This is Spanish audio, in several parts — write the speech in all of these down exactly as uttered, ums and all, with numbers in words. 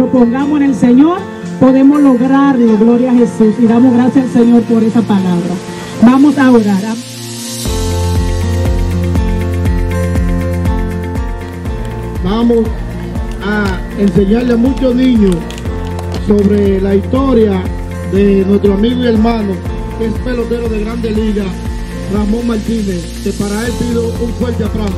lo pongamos en el Señor, podemos lograrlo, gloria a Jesús. Y damos gracias al Señor por esa palabra. Vamos a orar. Vamos a enseñarle a muchos niños sobre la historia de nuestro amigo y hermano, que es pelotero de Grandes Ligas, Ramón Martínez, que para él pido un fuerte aplauso.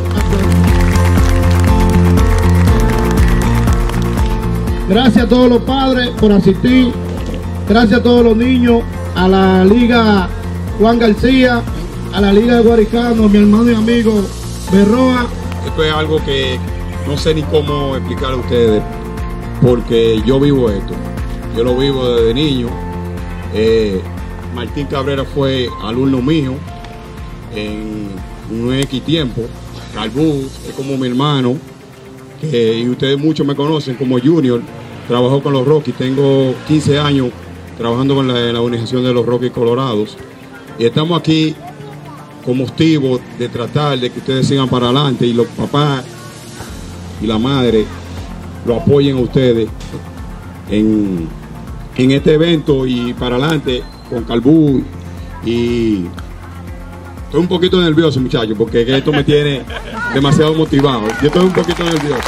Gracias a todos los padres por asistir, gracias a todos los niños, a la Liga Juan García, a la Liga de Guaricano, mi hermano y amigo Berroa. Esto es algo que no sé ni cómo explicar a ustedes, porque yo vivo esto, yo lo vivo desde niño. eh, Martín Cabrera fue alumno mío en un X tiempo. Calbú es como mi hermano, que, y ustedes muchos me conocen como Junior. Trabajó con los Rockies, tengo quince años trabajando con la, la organización de los Rockies Colorados, y estamos aquí con motivo de tratar de que ustedes sigan para adelante y los papás y la madre lo apoyen a ustedes en, en este evento y para adelante con Calbú. Y estoy un poquito nervioso, muchachos, porque esto me tiene demasiado motivado. Yo estoy un poquito nervioso.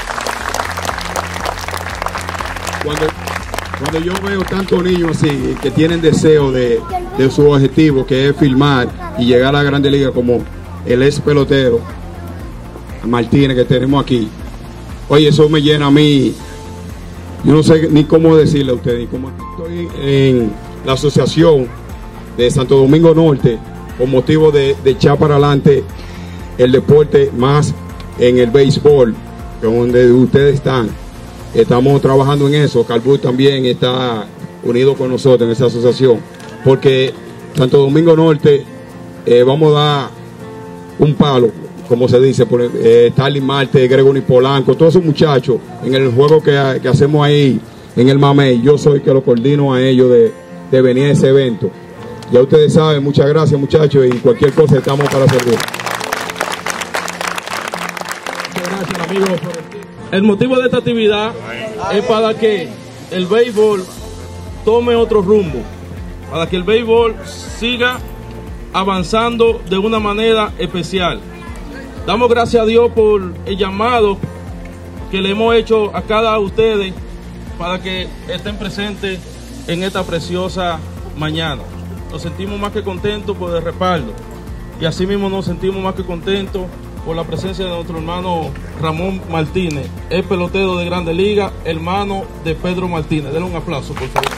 Cuando, cuando yo veo tantos niños así que tienen deseo de, de su objetivo, que es filmar y llegar a la Grande Liga, como el ex pelotero Martínez que tenemos aquí, oye, eso me llena a mí. Yo no sé ni cómo decirle a ustedes. Como estoy en la asociación de Santo Domingo Norte con motivo de, de echar para adelante el deporte, más en el béisbol, donde ustedes están. Estamos trabajando en eso. Calbú también está unido con nosotros en esa asociación, porque Santo Domingo Norte eh, vamos a dar un palo, como se dice, por eh, Starling Marte, Gregory Polanco, todos esos muchachos en el juego que, que hacemos ahí en el Mamey. Yo soy que lo coordino a ellos de, de venir a ese evento. Ya ustedes saben. Muchas gracias, muchachos, y cualquier cosa estamos para servir. Muchas gracias, amigos. El motivo de esta actividad es para que el béisbol tome otro rumbo, para que el béisbol siga avanzando de una manera especial. Damos gracias a Dios por el llamado que le hemos hecho a cada uno de ustedes para que estén presentes en esta preciosa mañana. Nos sentimos más que contentos por el respaldo, y así mismo nos sentimos más que contentos por la presencia de nuestro hermano Ramón Martínez, el pelotero de Grandes Ligas, hermano de Pedro Martínez. Denle un aplauso, por favor.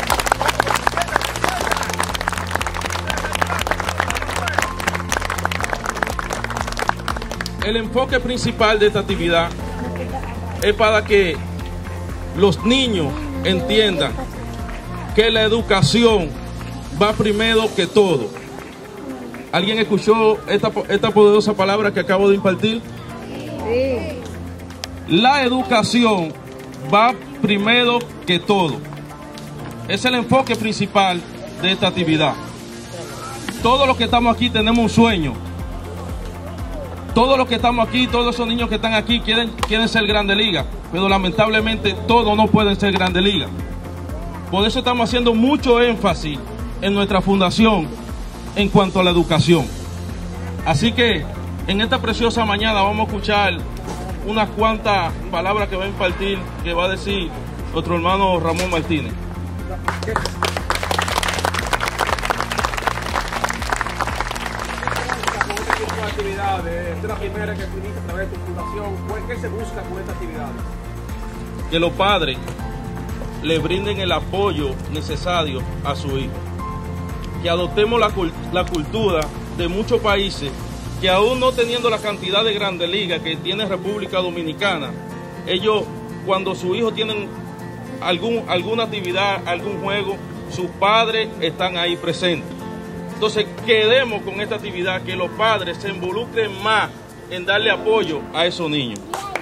El enfoque principal de esta actividad es para que los niños entiendan que la educación va primero que todo. ¿Alguien escuchó esta, esta poderosa palabra que acabo de impartir? Sí. La educación va primero que todo. Es el enfoque principal de esta actividad. Todos los que estamos aquí tenemos un sueño. Todos los que estamos aquí, todos esos niños que están aquí quieren, quieren ser Grande Liga, pero lamentablemente todos no pueden ser Grande Liga. Por eso estamos haciendo mucho énfasis en nuestra fundación en cuanto a la educación. Así que en esta preciosa mañana vamos a escuchar unas cuantas palabras que va a impartir, que va a decir nuestro hermano Ramón Martínez. Actividades, esta es la primera que viniste a través de tu fundación. ¿Qué se busca con esta actividad? Que los padres le brinden el apoyo necesario a su hijo. Que adoptemos la, la cultura de muchos países que, aún no teniendo la cantidad de Grandes Ligas que tiene República Dominicana, ellos, cuando sus hijos tienen algún, alguna actividad, algún juego, sus padres están ahí presentes. Entonces, queremos con esta actividad que los padres se involucren más en darle apoyo a esos niños.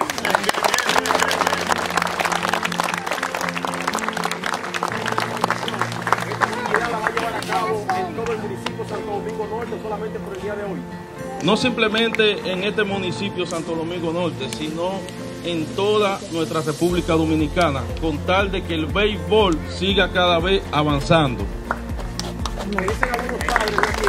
Solamente por el día de hoy. No simplemente en este municipio Santo Domingo Norte, sino en toda nuestra República Dominicana, con tal de que el béisbol siga cada vez avanzando. Me dicen algunos padres aquí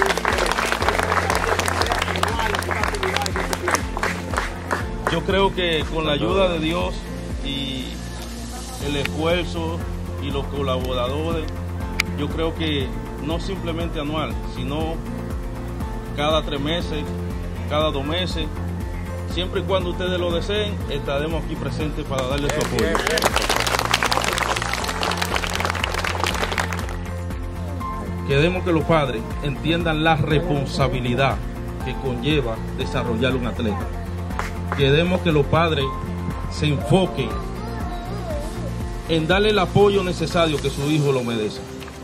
que Yo creo que con la ayuda de Dios y el esfuerzo y los colaboradores, yo creo que no simplemente anual, sino cada tres meses, cada dos meses, siempre y cuando ustedes lo deseen, estaremos aquí presentes para darles su apoyo. Queremos que los padres entiendan la responsabilidad que conlleva desarrollar un atleta. Queremos que los padres se enfoquen en darle el apoyo necesario que su hijo lo merece.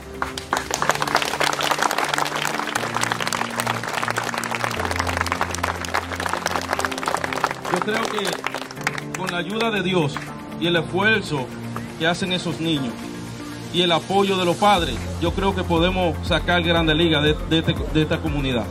Yo creo que con la ayuda de Dios y el esfuerzo que hacen esos niños y el apoyo de los padres, yo creo que podemos sacar Grandes Ligas de, de, este, de esta comunidad.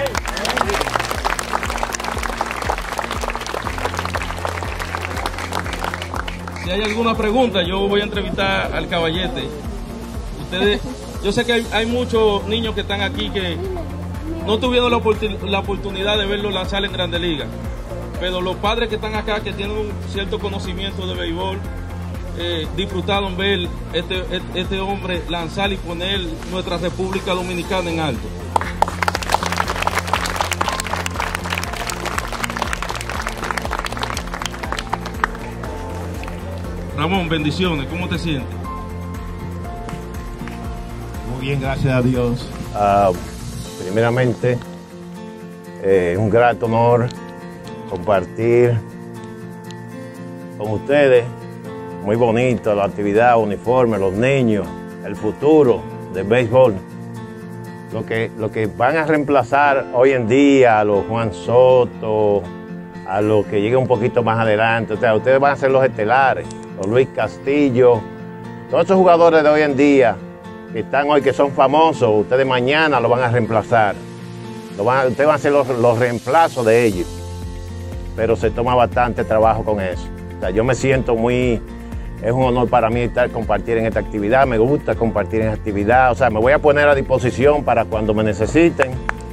Si hay alguna pregunta, yo voy a entrevistar al caballete. Ustedes, yo sé que hay, hay muchos niños que están aquí que no tuvieron la, oportun, la oportunidad de verlo lanzar en Grandes Ligas, pero los padres que están acá, que tienen un cierto conocimiento de béisbol, eh, disfrutaron ver este, este hombre lanzar y poner nuestra República Dominicana en alto. Ramón, bendiciones, ¿cómo te sientes? Muy bien, gracias a Dios. Uh, primeramente, es eh, un grato honor compartir con ustedes. Muy bonito la actividad, uniforme, los niños, el futuro del béisbol. Lo que, lo que van a reemplazar hoy en día a los Juan Soto, a los que lleguen un poquito más adelante. O sea, ustedes van a ser los estelares, los Luis Castillo, todos esos jugadores de hoy en día que están hoy, que son famosos, ustedes mañana lo van a reemplazar. Lo van a, ustedes van a ser los, los reemplazos de ellos. Pero se toma bastante trabajo con eso. O sea, yo me siento muy... Es un honor para mí estar, compartir en esta actividad. Me gusta compartir en esta actividad. O sea, me voy a poner a disposición para cuando me necesiten.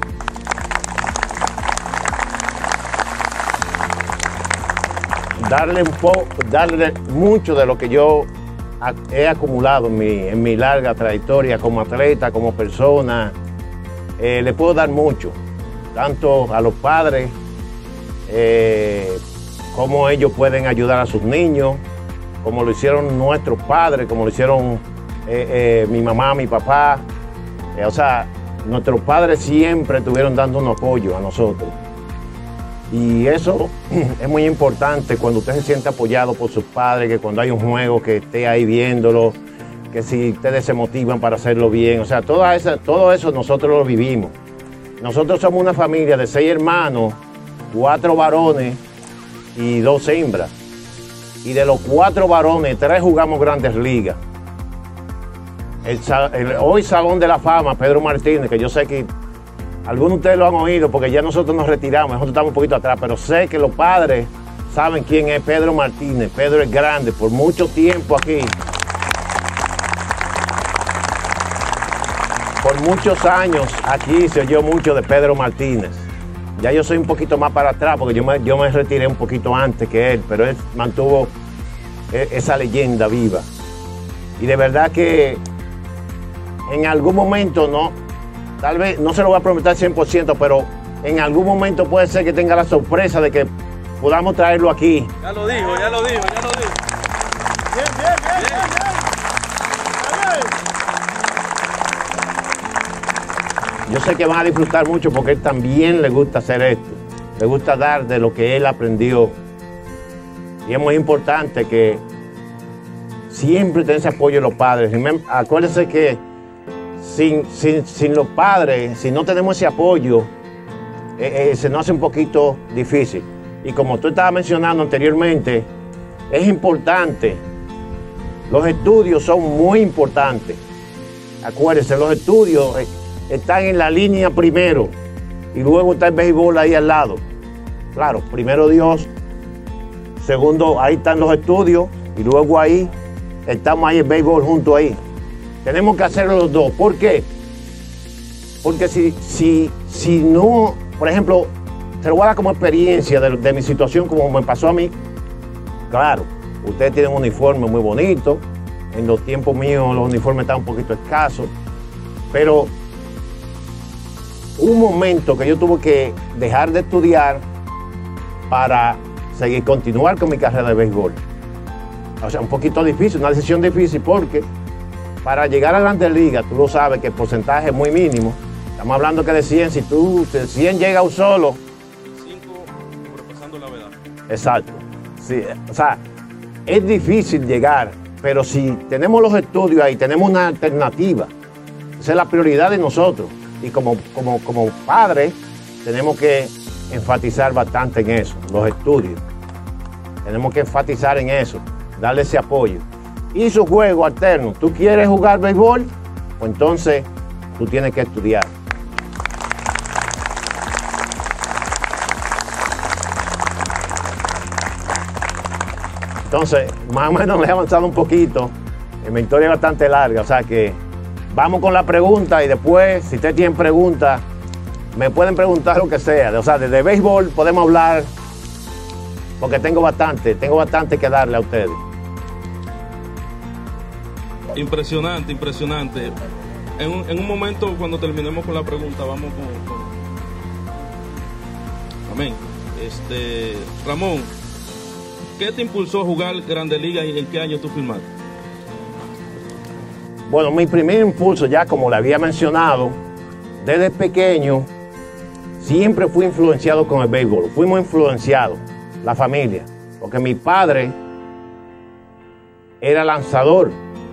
Darle un poco, darle mucho de lo que yo he acumulado en mi, en mi larga trayectoria como atleta, como persona. Eh, le puedo dar mucho, tanto a los padres, eh, cómo ellos pueden ayudar a sus niños, como lo hicieron nuestros padres, como lo hicieron eh, eh, mi mamá, mi papá. Eh, o sea, nuestros padres siempre estuvieron dando un apoyo a nosotros. Y eso es muy importante cuando usted se siente apoyado por sus padres, que cuando hay un juego que esté ahí viéndolo, que si ustedes se motivan para hacerlo bien. O sea, toda esa, todo eso nosotros lo vivimos. Nosotros somos una familia de seis hermanos, cuatro varones y dos hembras. Y de los cuatro varones, tres jugamos Grandes Ligas. El, el hoy Salón de la Fama, Pedro Martínez, que yo sé que algunos de ustedes lo han oído porque ya nosotros nos retiramos, nosotros estamos un poquito atrás, pero sé que los padres saben quién es Pedro Martínez. Pedro es grande, por mucho tiempo aquí. Por muchos años aquí se oyó mucho de Pedro Martínez. Ya yo soy un poquito más para atrás porque yo me, yo me retiré un poquito antes que él, pero él mantuvo esa leyenda viva. Y de verdad que en algún momento, no, tal vez, no se lo voy a prometer cien por ciento, pero en algún momento puede ser que tenga la sorpresa de que podamos traerlo aquí. Ya lo dijo, ya lo dijo, ya lo dijo. Bien, bien, bien, bien, bien. Yo sé que van a disfrutar mucho porque él también le gusta hacer esto. Le gusta dar de lo que él aprendió. Y es muy importante que siempre tenga ese apoyo de los padres. Acuérdense que sin, sin, sin los padres, si no tenemos ese apoyo, eh, eh, se nos hace un poquito difícil. Y como tú estabas mencionando anteriormente, es importante. Los estudios son muy importantes. Acuérdense, los estudios eh, están en la línea primero y luego está el béisbol ahí al lado. Claro, primero Dios, Segundo, ahí están los estudios y luego ahí estamos ahí en béisbol junto ahí. Tenemos que hacerlo los dos. ¿Por qué? Porque si, si, si no, por ejemplo, te lo voy a dar como experiencia de, de mi situación, como me pasó a mí. Claro, ustedes tienen un uniforme muy bonito. En los tiempos míos los uniformes estaban un poquito escasos. Pero hubo un momento que yo tuve que dejar de estudiar para seguir, continuar con mi carrera de béisbol. O sea, un poquito difícil, una decisión difícil porque para llegar a Grandes Ligas, tú lo sabes que el porcentaje es muy mínimo. Estamos hablando que de cien, si tú de cien llega un solo. cinco sobrepasando la verdad. Exacto. Sí, o sea, es difícil llegar, pero si tenemos los estudios ahí, tenemos una alternativa. Esa es la prioridad de nosotros. Y como, como, como padres, tenemos que enfatizar bastante en eso, los estudios. Tenemos que enfatizar en eso, darle ese apoyo. Y su juego alterno. ¿Tú quieres jugar béisbol? Pues entonces tú tienes que estudiar. Entonces, más o menos le he avanzado un poquito. Mi historia es bastante larga, o sea que vamos con la pregunta y después, si ustedes tienen preguntas, me pueden preguntar lo que sea. O sea, desde béisbol podemos hablar, porque tengo bastante, tengo bastante que darle a ustedes. Impresionante, impresionante. En un, en un momento, cuando terminemos con la pregunta, vamos con... con... Amén. Este, Ramón, ¿qué te impulsó a jugar Grandes Ligas y en qué año tú firmaste? Bueno, mi primer impulso, ya como le había mencionado, desde pequeño, siempre fui influenciado con el béisbol. Fuimos influenciados, la familia, porque mi padre era lanzador.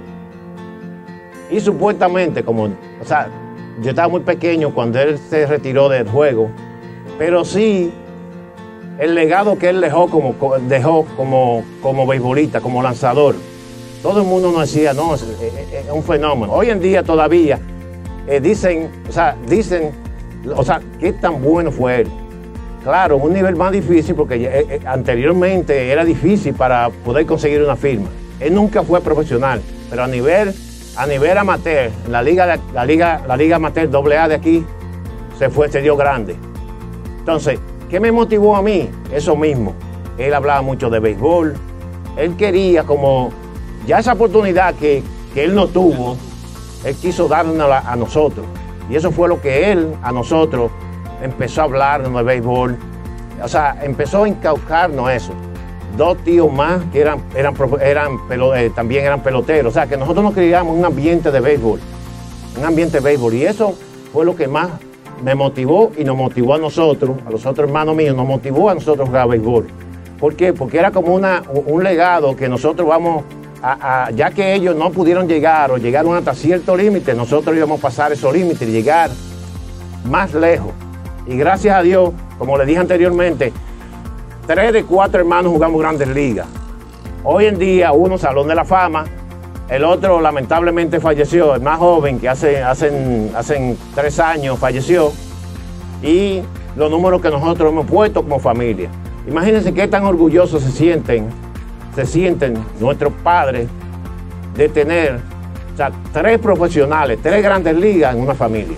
Y supuestamente, como, o sea, yo estaba muy pequeño cuando él se retiró del juego, pero sí, el legado que él dejó como, dejó como, como beisbolista, como lanzador, todo el mundo nos decía, no, es, es, es un fenómeno. Hoy en día todavía eh, dicen, o sea, dicen, o sea, qué tan bueno fue él. Claro, un nivel más difícil porque eh, eh, anteriormente era difícil para poder conseguir una firma. Él nunca fue profesional, pero a nivel, a nivel amateur, en la liga, de, la liga, la liga amateur doble A de aquí, se fue, se dio grande. Entonces, ¿qué me motivó a mí? Eso mismo. Él hablaba mucho de béisbol. Él quería como, ya esa oportunidad que, que él no tuvo, él quiso dárnosla a nosotros. Y eso fue lo que él, a nosotros, empezó a hablarnos de béisbol. O sea, empezó a incaucarnos eso. Dos tíos más que eran, eran, eran pelo, eh, también eran peloteros. O sea, que nosotros nos criamos en un ambiente de béisbol. Un ambiente de béisbol. Y eso fue lo que más me motivó y nos motivó a nosotros, a los otros hermanos míos, nos motivó a nosotros a jugar béisbol. ¿Por qué? Porque era como una, un legado que nosotros vamos a, a, ya que ellos no pudieron llegar o llegaron hasta cierto límite, nosotros íbamos a pasar esos límites y llegar más lejos. Y gracias a Dios, como les dije anteriormente, tres de cuatro hermanos jugamos Grandes Ligas. Hoy en día, uno Salón de la Fama, el otro lamentablemente falleció, el más joven, que hace, hace, hace tres años falleció, y los números que nosotros hemos puesto como familia. Imagínense qué tan orgullosos se sienten, se sienten nuestros padres de tener, o sea, tres profesionales, tres Grandes Ligas en una familia.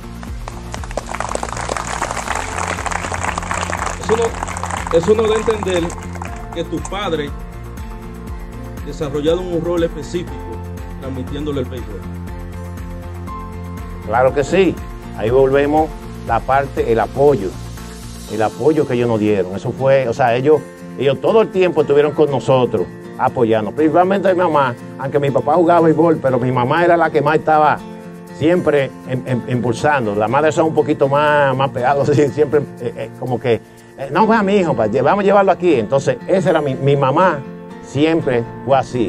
Eso no, eso no da a entender que tu padre desarrollaron un rol específico transmitiéndole el béisbol. Claro que sí. Ahí volvemos la parte, el apoyo. El apoyo que ellos nos dieron. Eso fue, o sea, ellos, ellos todo el tiempo estuvieron con nosotros, apoyando. Principalmente mi mamá, aunque mi papá jugaba béisbol, pero mi mamá era la que más estaba siempre em, em, impulsando. Las madres son un poquito más, más pegadas, siempre eh, eh, como que, eh, no, va mi hijo, pa, vamos a llevarlo aquí. Entonces, esa era mi, mi mamá, siempre fue así.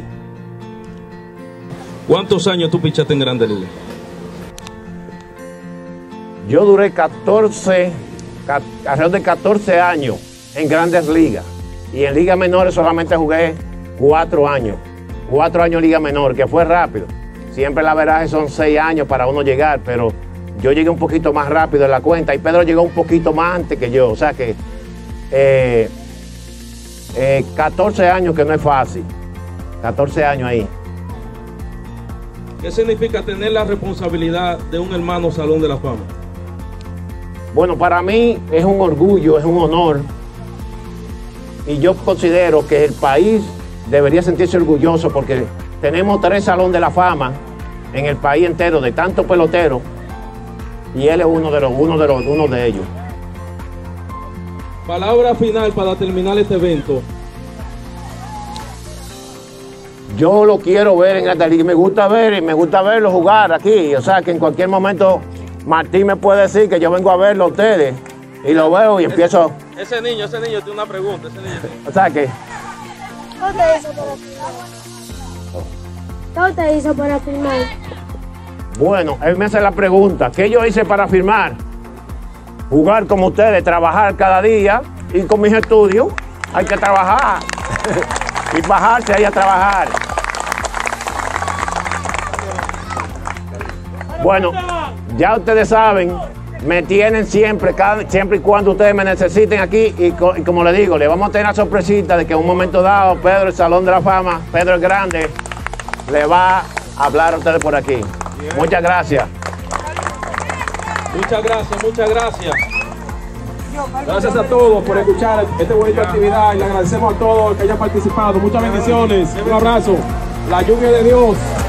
¿Cuántos años tú pichaste en Grandes Ligas? Yo duré catorce, alrededor de catorce años en Grandes Ligas. Y en ligas menores solamente jugué cuatro años. Cuatro años en liga menor, que fue rápido. Siempre la veraje son seis años para uno llegar, pero yo llegué un poquito más rápido en la cuenta y Pedro llegó un poquito más antes que yo. O sea que eh, Eh, catorce años que no es fácil. catorce años ahí. ¿Qué significa tener la responsabilidad de un hermano Salón de la Fama? Bueno, para mí es un orgullo, es un honor. Y yo considero que el país debería sentirse orgulloso porque tenemos tres Salón de la Fama en el país entero de tantos peloteros y él es uno de los, uno de los, uno de ellos. Palabra final para terminar este evento. Yo lo quiero ver en esta liga, me gusta ver y me gusta verlo jugar aquí. O sea que en cualquier momento Martín me puede decir que yo vengo a verlo a ustedes y lo veo y ese, empiezo. Ese niño, ese niño tiene una pregunta. Ese niño. O sea que. ¿Qué te hizo para firmar? ¿Qué te hizo para firmar? Bueno, él me hace la pregunta, ¿qué yo hice para firmar? Jugar como ustedes, trabajar cada día y con mis estudios hay que trabajar y bajarse ahí a trabajar. Bueno, ya ustedes saben, me tienen siempre, cada, siempre y cuando ustedes me necesiten aquí y, co, y como les digo, le vamos a tener la sorpresita de que en un momento dado Pedro, el Salón de la Fama, Pedro el Grande, le va a hablar a ustedes por aquí. Muchas gracias. Muchas gracias, muchas gracias. Gracias a todos por escuchar esta bonita actividad y le agradecemos a todos que hayan participado. Muchas bendiciones. Un abrazo. La lluvia de Dios.